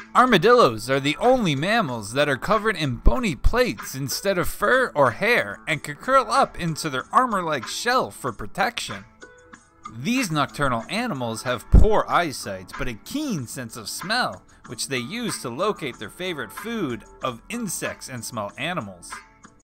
Armadillos are the only mammals that are covered in bony plates instead of fur or hair and can curl up into their armor-like shell for protection. These nocturnal animals have poor eyesight but a keen sense of smell, which they use to locate their favorite food of insects and small animals.